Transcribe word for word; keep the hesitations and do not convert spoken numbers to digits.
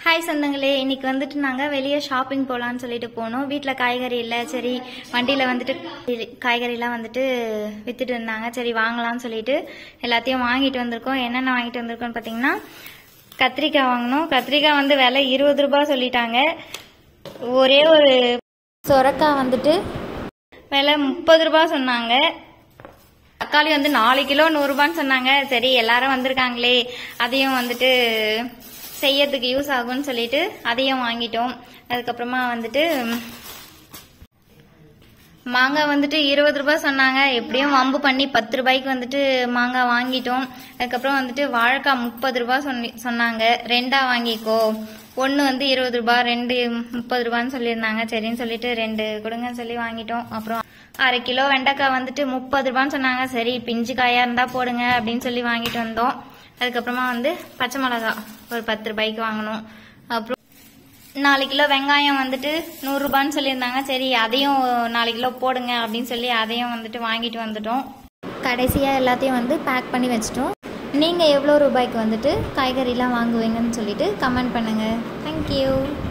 Hi சொந்தங்களே, இன்னைக்கு வந்துட்டு நாங்கள் வெளியே ஷாப்பிங் போகலான்னு சொல்லிட்டு போனோம். வீட்டில் காய்கறி இல்லை, சரி வண்டியில் வந்துட்டு காய்கறிலாம் வந்துட்டு வித்துட்டு இருந்தாங்க. சரி வாங்கலாம்னு சொல்லிட்டு எல்லாத்தையும் வாங்கிட்டு வந்திருக்கோம். என்னென்ன வாங்கிட்டு வந்திருக்கோம்னு பார்த்தீங்கன்னா, கத்திரிக்காய் வாங்கினோம். கத்திரிக்காய் வந்து விலை இருபது ரூபாய் சொல்லிட்டாங்க. ஒரே ஒரு சொரக்காய் வந்துட்டு விலை முப்பது ரூபாய் சொன்னாங்க. தக்காளி வந்து நாலு கிலோ நூறுரூபான்னு சொன்னாங்க. சரி எல்லாரும் வந்திருக்காங்களே, அதையும் வந்துட்டு செய்யறதுக்கு யூஸ் ஆகும்னு சொல்லிட்டு அதையும் வாங்கிட்டோம். அதுக்கப்புறமா வந்துட்டு மாங்காய் வந்துட்டு இருபது ரூபாய் சொன்னாங்க. எப்படியும் வம்பு பண்ணி பத்து ரூபாய்க்கு வந்துட்டு மாங்காய் வாங்கிட்டோம். அதுக்கப்புறம் வந்துட்டு வாழைக்காய் முப்பது ரூபாய் சொன்னி சொன்னாங்க ரெண்டா வாங்கிக்கோ, ஒன்று வந்து இருபது ரூபாய், ரெண்டு முப்பது ரூபான்னு சொல்லியிருந்தாங்க. சரின்னு சொல்லிட்டு ரெண்டு கொடுங்கன்னு சொல்லி வாங்கிட்டோம். அப்புறம் அரை கிலோ வெண்டைக்காய் வந்துட்டு முப்பது ரூபான்னு சொன்னாங்க. சரி பிஞ்சு காயா இருந்தா போடுங்க அப்படின்னு சொல்லி வாங்கிட்டு வந்தோம். அதுக்கப்புறமா வந்து பச்சை மிளகா ஒரு பத்து ரூபாய்க்கு வாங்கணும். அப்புறம் நாலு கிலோ வெங்காயம் வந்துட்டு நூறு ரூபான்னு சொல்லியிருந்தாங்க. சரி அதையும் நாலு கிலோ போடுங்க அப்படின்னு சொல்லி அதையும் வந்துட்டு வாங்கிட்டு வந்துட்டோம். கடைசியாக எல்லாத்தையும் வந்து பேக் பண்ணி வச்சிட்டோம். நீங்கள் எவ்வளோ ரூபாய்க்கு வந்துட்டு காய்கறிலாம் வாங்குவீங்கன்னு சொல்லிட்டு கமெண்ட் பண்ணுங்கள். தேங்க்யூ.